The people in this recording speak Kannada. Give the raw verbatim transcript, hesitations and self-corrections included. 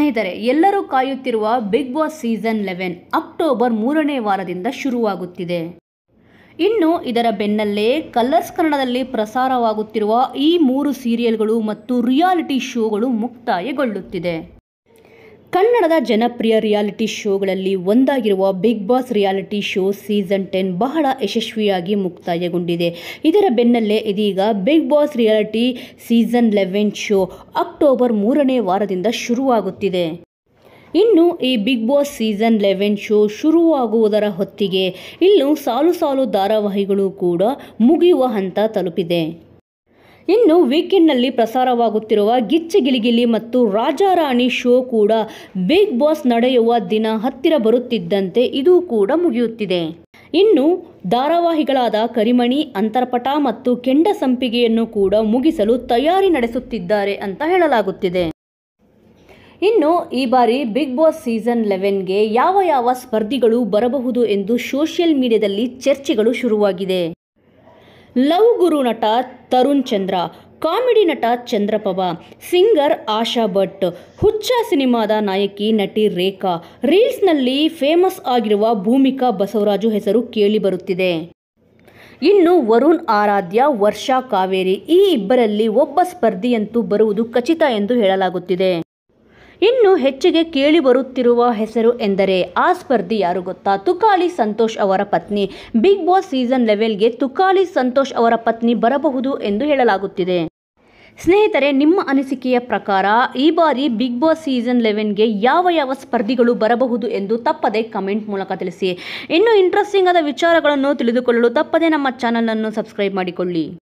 ಸ್ನೇಹಿತರೆ, ಎಲ್ಲರೂ ಕಾಯುತ್ತಿರುವ Bigg Boss season eleven October ಮೂರನೇ ವಾರದಿಂದ ಶುರುವಾಗುತ್ತಿದೆ. ಇನ್ನು ಇದರ ಬೆನ್ನಲ್ಲೇ ಕಲರ್ಸ್ ಕನ್ನಡದಲ್ಲಿ ಪ್ರಸಾರವಾಗುತ್ತಿರುವ ಈ ಮೂರು ಸೀರಿಯಲ್ಗಳು ಮತ್ತು ರಿಯಾಲಿಟಿ ಶೋಗಳು ಮುಕ್ತಾಯಗೊಳ್ಳುತ್ತಿದೆ. ಕನ್ನಡದ ಜನಪ್ರಿಯ ರಿಯಾಲಿಟಿ ಶೋಗಳಲ್ಲಿ ಒಂದಾಗಿರುವ Bigg Boss reality show season ten ಬಹಳ ಯಶಸ್ವಿಯಾಗಿ ಮುಕ್ತಾಯಗೊಂಡಿದೆ. ಇದರ ಬೆನ್ನಲ್ಲೇ ಇದೀಗ Bigg Boss reality season eleven show October ಮೂರನೇ ವಾರದಿಂದ ಶುರುವಾಗುತ್ತಿದೆ. ಇನ್ನು ಈ Bigg Boss season eleven show ಶುರುವಾಗುವುದರ ಹೊತ್ತಿಗೆ ಇನ್ನು ಸಾಲು ಸಾಲು ಧಾರಾವಾಹಿಗಳು ಕೂಡ ಮುಗಿಯುವ ಹಂತ ತಲುಪಿದೆ. ಇನ್ನು ವೀಕೆಂಡ್ನಲ್ಲಿ ಪ್ರಸಾರವಾಗುತ್ತಿರುವ ಗಿಚ್ಚಿ ಗಿಲಿಗಿಲಿ ಮತ್ತು ರಾಜಾರಾಣಿ ಶೋ ಕೂಡ ಬಿಗ್ ಬಾಸ್ ನಡೆಯುವ ದಿನ ಹತ್ತಿರ ಬರುತ್ತಿದ್ದಂತೆ ಇದು ಕೂಡ ಮುಗಿಯುತ್ತಿದೆ. ಇನ್ನು ಧಾರಾವಾಹಿಗಳಾದ ಕರಿಮಣಿ, ಅಂತರ್ಪಟ ಮತ್ತು ಕೆಂಡ ಸಂಪಿಗೆಯನ್ನು ಕೂಡ ಮುಗಿಸಲು ತಯಾರಿ ನಡೆಸುತ್ತಿದ್ದಾರೆ ಅಂತ ಹೇಳಲಾಗುತ್ತಿದೆ. ಇನ್ನು ಈ ಬಾರಿ ಬಿಗ್ ಬಾಸ್ ಸೀಸನ್ ಲೆವೆನ್ಗೆ ಯಾವ ಯಾವ ಸ್ಪರ್ಧಿಗಳು ಬರಬಹುದು ಎಂದು ಸೋಷಿಯಲ್ ಮೀಡಿಯಾದಲ್ಲಿ ಚರ್ಚೆಗಳು ಶುರುವಾಗಿದೆ. ಲವ್ ಗುರು ನಟ ತರುಣ್ ಚಂದ್ರ, ಕಾಮಿಡಿ ನಟ ಚಂದ್ರಪ್ರಭ, ಸಿಂಗರ್ ಆಶಾ ಭಟ್, ಹುಚ್ಚ ಸಿನಿಮಾದ ನಾಯಕಿ ನಟಿ ರೇಖಾ, ರೀಲ್ಸ್ನಲ್ಲಿ ಫೇಮಸ್ ಆಗಿರುವ ಭೂಮಿಕಾ ಬಸವರಾಜು ಹೆಸರು ಕೇಳಿ ಬರುತ್ತಿದೆ. ಇನ್ನು ವರುಣ್ ಆರಾಧ್ಯ, ವರ್ಷಾ ಕಾವೇರಿ ಈ ಇಬ್ಬರಲ್ಲಿ ಒಬ್ಬ ಸ್ಪರ್ಧಿಯಂತೂ ಬರುವುದು ಖಚಿತ ಎಂದು ಹೇಳಲಾಗುತ್ತಿದೆ. ಇನ್ನು ಹೆಚ್ಚಿಗೆ ಕೇಳಿ ಬರುತ್ತಿರುವ ಹೆಸರು ಎಂದರೆ ಆ ಸ್ಪರ್ಧಿ ಯಾರು ಗೊತ್ತಾ? ತುಕಾಲಿ ಸಂತೋಷ್ ಅವರ ಪತ್ನಿ. ಬಿಗ್ ಬಾಸ್ ಸೀಸನ್ ಲೆವೆನ್ಗೆ ತುಕಾಲಿ ಸಂತೋಷ್ ಅವರ ಪತ್ನಿ ಬರಬಹುದು ಎಂದು ಹೇಳಲಾಗುತ್ತಿದೆ. ಸ್ನೇಹಿತರೆ, ನಿಮ್ಮ ಅನಿಸಿಕೆಯ ಪ್ರಕಾರ ಈ ಬಾರಿ ಬಿಗ್ ಬಾಸ್ ಸೀಸನ್ ಲೆವೆನ್ಗೆ ಯಾವ ಯಾವ ಸ್ಪರ್ಧಿಗಳು ಬರಬಹುದು ಎಂದು ತಪ್ಪದೆ ಕಮೆಂಟ್ ಮೂಲಕ ತಿಳಿಸಿ. ಇನ್ನು ಇಂಟ್ರೆಸ್ಟಿಂಗ್ ಆದ ವಿಚಾರಗಳನ್ನು ತಿಳಿದುಕೊಳ್ಳಲು ತಪ್ಪದೆ ನಮ್ಮ ಚಾನಲನ್ನು ಸಬ್ಸ್ಕ್ರೈಬ್ ಮಾಡಿಕೊಳ್ಳಿ.